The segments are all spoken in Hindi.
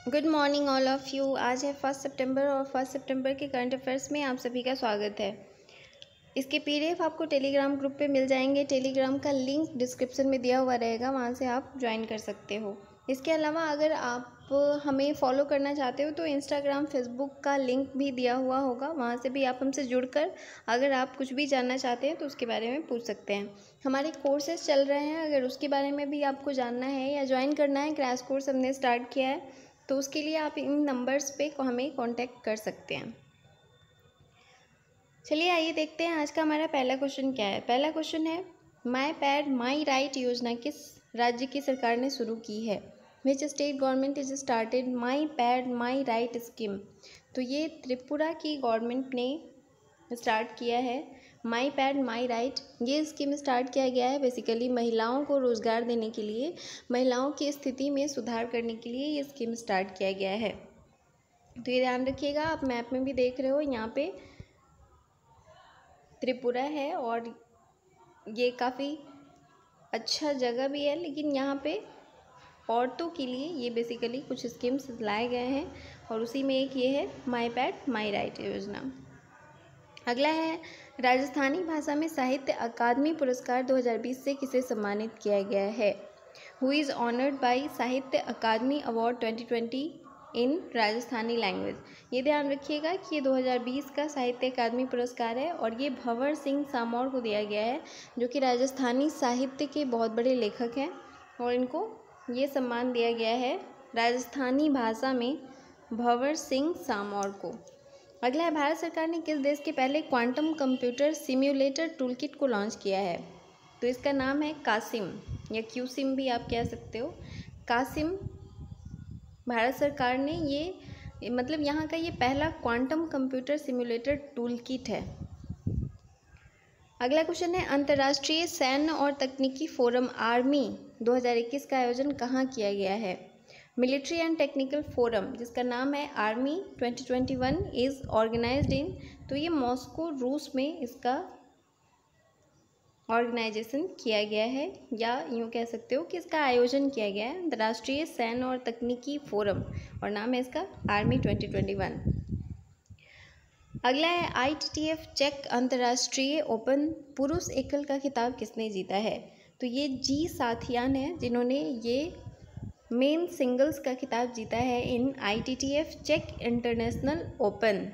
Good morning all of you. आज है 1 सितंबर और 1 सितंबर के करंट अफेयर्स में आप सभी का स्वागत है। इसके पीडीएफ आपको टेलीग्राम ग्रुप पे मिल जाएंगे। टेलीग्राम का लिंक डिस्क्रिप्शन में दिया हुआ रहेगा, वहाँ से आप ज्वाइन कर सकते हो। इसके अलावा अगर आप हमें फॉलो करना चाहते हो तो इंस्टाग्राम फेसबुक का लिंक भी दिया हुआ होगा, वहाँ से भी आप हमसे जुड़कर अगर आप कुछ भी जानना चाहते हैं तो उसके बारे में पूछ सकते हैं। हमारे कोर्सेज चल रहे हैं, अगर उसके बारे में भी आपको जानना है या ज्वाइन करना है, क्रैश कोर्स हमने स्टार्ट किया है, तो उसके लिए आप इन नंबर्स पे हमें कांटेक्ट कर सकते हैं। चलिए आइए देखते हैं आज का हमारा पहला क्वेश्चन क्या है। पहला क्वेश्चन है, माई पैड माई राइट योजना किस राज्य की सरकार ने शुरू की है? Which state government is started my pad my right scheme? तो ये त्रिपुरा की गवर्नमेंट ने स्टार्ट किया है माई पैड माई राइट। ये स्कीम स्टार्ट किया गया है बेसिकली महिलाओं को रोज़गार देने के लिए, महिलाओं की स्थिति में सुधार करने के लिए ये स्कीम स्टार्ट किया गया है। तो ये ध्यान रखिएगा, आप मैप में भी देख रहे हो यहाँ पे त्रिपुरा है और ये काफ़ी अच्छा जगह भी है, लेकिन यहाँ पे औरतों के लिए ये बेसिकली कुछ स्कीम्स लाए गए हैं और उसी में एक ये है माई पैड माई राइट योजना। अगला है, राजस्थानी भाषा में साहित्य अकादमी पुरस्कार 2020 से किसे सम्मानित किया गया है? Who is honoured by Sahitya Akademi award 2020 in Rajasthani language? ये ध्यान रखिएगा कि ये 2020 का साहित्य अकादमी पुरस्कार है और ये भंवर सिंह सामौर को दिया गया है, जो कि राजस्थानी साहित्य के बहुत बड़े लेखक हैं और इनको ये सम्मान दिया गया है राजस्थानी भाषा में भंवर सिंह सामौर को। अगला है, भारत सरकार ने किस देश के पहले क्वांटम कंप्यूटर सिम्युलेटर टूलकिट को लॉन्च किया है? तो इसका नाम है कासिम या क्यूसिम भी आप कह सकते हो। कासिम भारत सरकार ने ये मतलब यहाँ का ये पहला क्वांटम कंप्यूटर सिम्युलेटर टूलकिट है। अगला क्वेश्चन है, अंतर्राष्ट्रीय सैन्य और तकनीकी फोरम आर्मी 2021 का आयोजन कहाँ किया गया है? मिलिट्री एंड टेक्निकल फोरम, जिसका नाम है आर्मी 2021 इज़ ऑर्गेनाइज्ड इन, तो ये मॉस्को रूस में इसका ऑर्गेनाइजेशन किया गया है या यूँ कह सकते हो कि इसका आयोजन किया गया है अंतर्राष्ट्रीय सैन्य और तकनीकी फोरम और नाम है इसका आर्मी 2021। अगला है, ITTF चेक अंतर्राष्ट्रीय ओपन पुरुष एकल का खिताब किसने जीता है? तो ये जी साथियान है जिन्होंने ये मेन सिंगल्स का खिताब जीता है इन ITTF चेक इंटरनेशनल ओपन।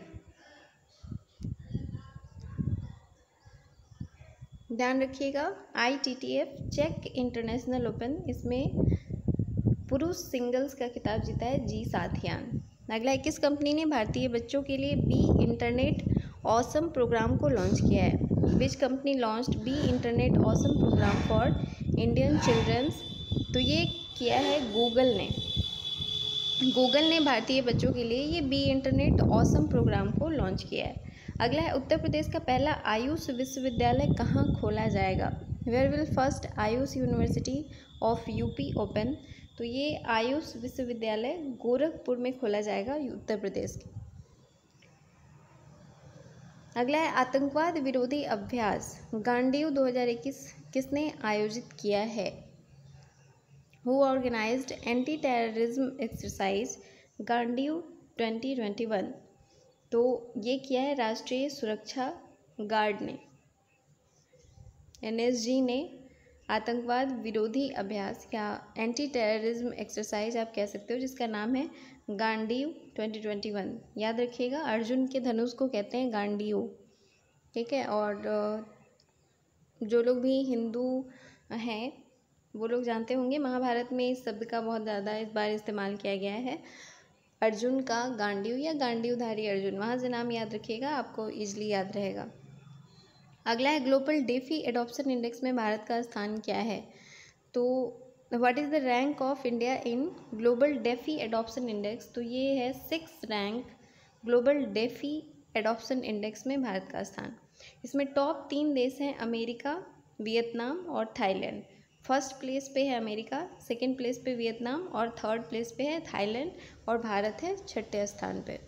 ध्यान रखिएगा, ITTF चेक इंटरनेशनल ओपन, इसमें पुरुष सिंगल्स का खिताब जीता है जी साथियान। अगला है, किस कंपनी ने भारतीय बच्चों के लिए बी इंटरनेट ऑसम प्रोग्राम को लॉन्च किया है? Which company launched be internet awesome program for Indian childrens? तो ये किया है गूगल ने। गूगल ने भारतीय बच्चों के लिए ये बी इंटरनेट ऑसम प्रोग्राम को लॉन्च किया है। अगला है, उत्तर प्रदेश का पहला आयुष विश्वविद्यालय कहाँ खोला जाएगा? Where will first AYUSH university of UP open? तो ये आयुष विश्वविद्यालय गोरखपुर में खोला जाएगा उत्तर प्रदेश के। अगला है, आतंकवाद विरोधी अभ्यास गांडीव 2021 किसने आयोजित किया है? Who organised anti terrorism exercise Gandiv 2021? तो ये किया है राष्ट्रीय सुरक्षा गार्ड ने, NSG ने आतंकवाद विरोधी अभ्यास या एंटी टेररिज्म एक्सरसाइज आप कह सकते हो, जिसका नाम है गांडीव 2021। याद रखिएगा, अर्जुन के धनुष को कहते हैं गांडीव, ठीक है। और जो लोग भी हिंदू हैं वो लोग जानते होंगे, महाभारत में इस शब्द का बहुत ज़्यादा इस बार इस्तेमाल किया गया है, अर्जुन का गांडीव या गांडीवधारी अर्जुन, वहाँ से नाम याद रखिएगा, आपको ईजिली याद रहेगा। अगला है, ग्लोबल डेफी एडॉप्शन इंडेक्स में भारत का स्थान क्या है? तो what is the rank of India in global DeFi adoption index? तो ये है 6th rank global DeFi adoption index में भारत का स्थान। इसमें टॉप 3 देश हैं, अमेरिका, वियतनाम और थाईलैंड। फर्स्ट प्लेस पे है अमेरिका, सेकंड प्लेस पे वियतनाम और थर्ड प्लेस पे है थाईलैंड और भारत है 6ठे स्थान पे।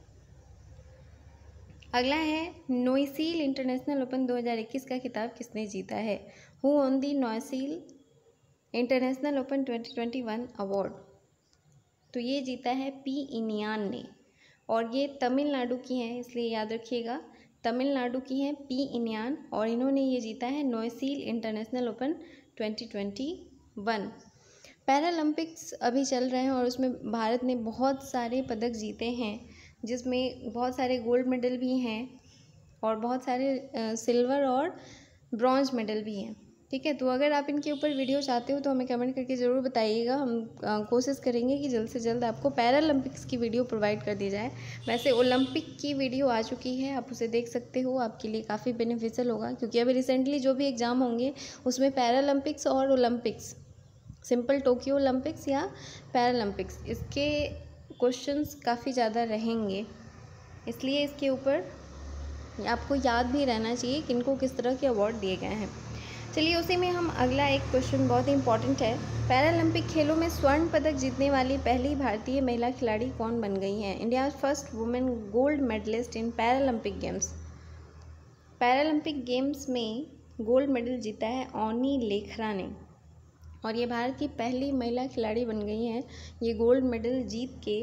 अगला है, नोइसील इंटरनेशनल ओपन 2021 का खिताब किसने जीता है? Who won the Noisil international open 2021 award? तो ये जीता है पी इनियान ने, और ये तमिलनाडु की हैं, इसलिए याद रखिएगा तमिलनाडु की हैं पी इनियान, और इन्होंने ये जीता है नोएसील इंटरनेशनल ओपन 2021। पैरालंपिक्स अभी चल रहे हैं और उसमें भारत ने बहुत सारे पदक जीते हैं, जिसमें बहुत सारे गोल्ड मेडल भी हैं और बहुत सारे सिल्वर और ब्रॉन्ज मेडल भी हैं। ठीक है, तो अगर आप इनके ऊपर वीडियो चाहते हो तो हमें कमेंट करके ज़रूर बताइएगा। हम कोशिश करेंगे कि जल्द से जल्द आपको पैरालंपिक्स की वीडियो प्रोवाइड कर दी जाए। वैसे ओलंपिक की वीडियो आ चुकी है, आप उसे देख सकते हो, आपके लिए काफ़ी बेनिफिशियल होगा, क्योंकि अभी रिसेंटली जो भी एग्ज़ाम होंगे उसमें पैरालंपिक्स और ओलंपिक्स, सिंपल टोक्यो ओलंपिक्स या पैरालंपिक्स, इसके क्वेश्चंस काफ़ी ज़्यादा रहेंगे, इसलिए इसके ऊपर आपको याद भी रहना चाहिए किनको किस तरह के अवार्ड दिए गए हैं। चलिए उसी में हम अगला एक क्वेश्चन बहुत ही इंपॉर्टेंट है, पैरालंपिक खेलों में स्वर्ण पदक जीतने वाली पहली भारतीय महिला खिलाड़ी कौन बन गई हैं? India first women gold medalist in Paralympic games. Paralympic games में गोल्ड मेडल जीता है अवनी लेखरा ने, और ये भारत की पहली महिला खिलाड़ी बन गई हैं ये गोल्ड मेडल जीत के।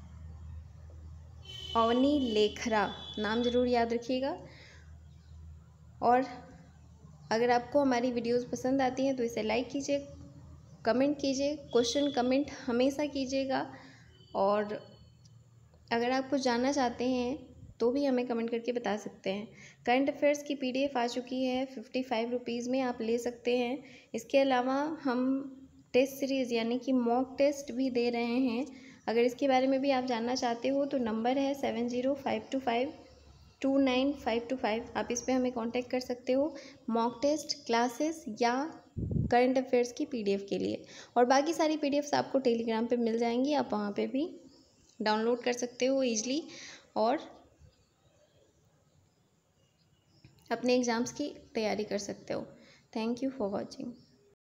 अवनी लेखरा, नाम ज़रूर याद रखिएगा। और अगर आपको हमारी वीडियोस पसंद आती हैं तो इसे लाइक कीजिए, कमेंट कीजिए, क्वेश्चन कमेंट हमेशा कीजिएगा, और अगर आप कुछ जानना चाहते हैं तो भी हमें कमेंट करके बता सकते हैं। करंट अफेयर्स की PDF आ चुकी है, 55 रुपीज़ में आप ले सकते हैं। इसके अलावा हम टेस्ट सीरीज़ यानी कि मॉक टेस्ट भी दे रहे हैं, अगर इसके बारे में भी आप जानना चाहते हो तो नंबर है 7052529525, आप इस पर हमें कांटेक्ट कर सकते हो मॉक टेस्ट, क्लासेस या करंट अफेयर्स की PDF के लिए। और बाकी सारी PDFs आपको टेलीग्राम पे मिल जाएंगी, आप वहाँ पे भी डाउनलोड कर सकते हो ईजिली और अपने एग्ज़ाम्स की तैयारी कर सकते हो। Thank you for watching.